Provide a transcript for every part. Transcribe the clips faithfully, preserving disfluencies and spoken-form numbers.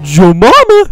Joe Mama!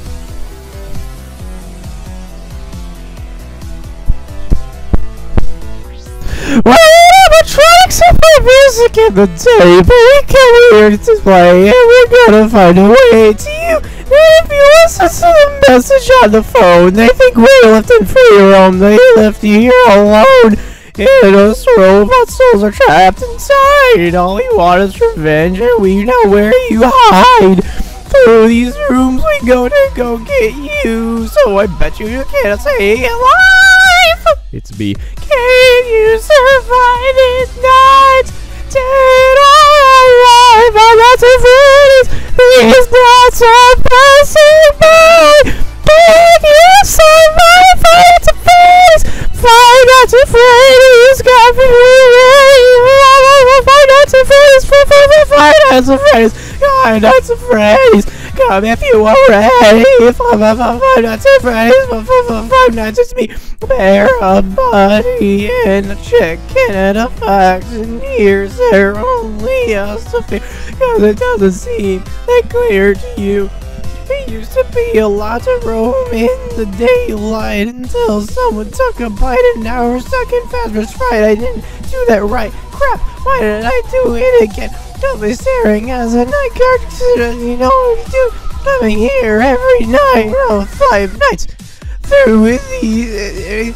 Well, animatronics have my music in the day, but we come here to play, and we're gonna find a way to you. And if you listen to the message on the phone, they think we're left in free roam. They left you here alone. In us robot souls are trapped inside. All we want is revenge, and we know where you hide. Through these rooms we go to go get you. So I bet you you can't stay alive. It's me. Can you survive this night? Dead or alive? I'm not afraid. These nights are passing by. Can you survive? Fight to face. Fight not to afraid. Got me ready. Fight not to face. Fight not to face. God, not to phrase. Come if you are ready. Five not to phrase. Five not just me. Bear a body and a chicken and a fox, and here's there only us to fear. Cause it doesn't seem that clear to you. It used to be a lot to roam in the daylight until someone took a bite, and now we're stuck in Phasma's fright. I didn't do that right. Crap, why did I do it again? Don't be staring as a night guard. You know what you do? Coming here every night. Oh, five nights. Through with the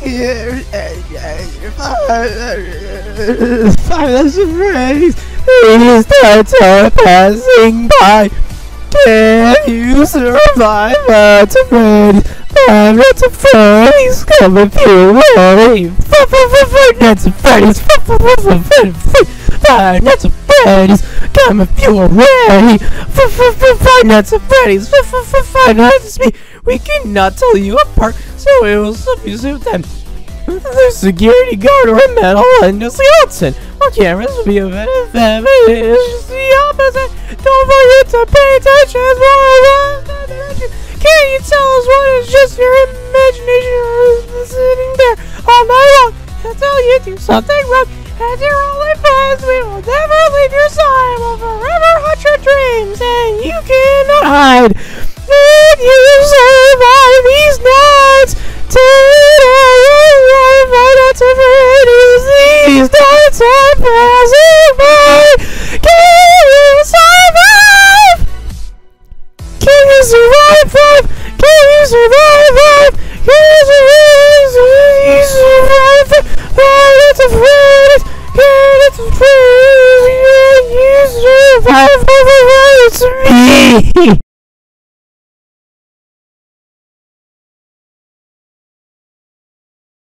five that's a phrase. These nights are passing by. Can you survive? That's a phrase. Five nights of Freddy's coming through. Five nights of Freddy's. Five nights of Freddy's. Come if you are ready. Five nights of Freddy's. Five nights of me. We cannot tell you apart, so it will substitute them. The security guard or a metal and a skeleton. Our cameras will be a bit of them. It is just the opposite. Don't forget to pay attention. Can you tell us what is just your imagination sitting there all night long? I'll tell you do something wrong. As your only friends, we will never leave your side. We'll forever haunt your dreams, and you cannot hide. Can you survive these nights? Dead or alive, why not to Freddy's? These nights are passing by. Can you survive? Can you survive life? Can you survive life? Can you survive? Can you survive? Why not to Freddy's? Can you survive? Can you survive? It's me.